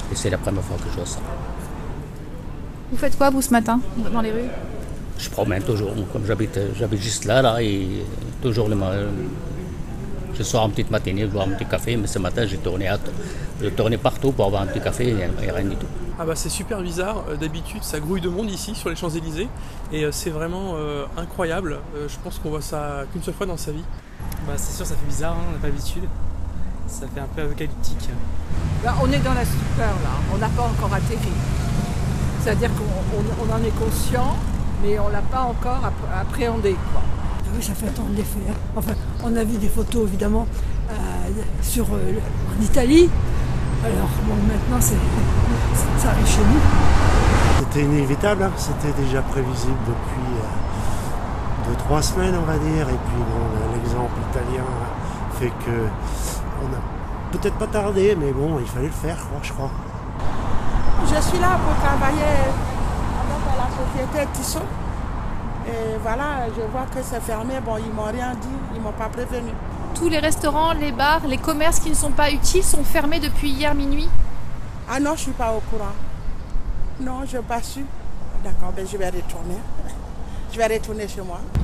Et c'est la première fois que je vois ça. Vous faites quoi, vous, ce matin, dans les rues? Je promène toujours, comme j'habite juste là, et toujours je sors en petite matinée, je bois un petit café, mais ce matin j'ai tourné partout pour avoir un petit café, il n'y a rien du tout. Ah bah c'est super bizarre, d'habitude ça grouille de monde ici sur les Champs-Élysées et c'est vraiment incroyable, je pense qu'on voit ça qu'une seule fois dans sa vie. Bah c'est sûr, ça fait bizarre, hein, on n'a pas l'habitude. Ça fait un peu apocalyptique. Là, on est dans la stupeur, là. On n'a pas encore atterri. C'est-à-dire qu'on en est conscient, mais on ne l'a pas encore appréhendé, quoi. Oui, ça fait attendre l'effet. Hein. Enfin, on a vu des photos, évidemment, en Italie. Alors, bon, maintenant, ça arrive chez nous. C'était inévitable, hein. C'était déjà prévisible depuis 2-3 semaines, on va dire. Et puis, bon, l'exemple italien fait que on n'a peut-être pas tardé, mais bon, il fallait le faire, je crois. Je suis là pour travailler avec la société Tissot. Et voilà, je vois que c'est fermé. Bon, ils m'ont rien dit, ils m'ont pas prévenu. Tous les restaurants, les bars, les commerces qui ne sont pas utiles sont fermés depuis hier minuit. Ah non, je suis pas au courant. Non, je n'ai pas su. D'accord, ben je vais retourner. Je vais retourner chez moi.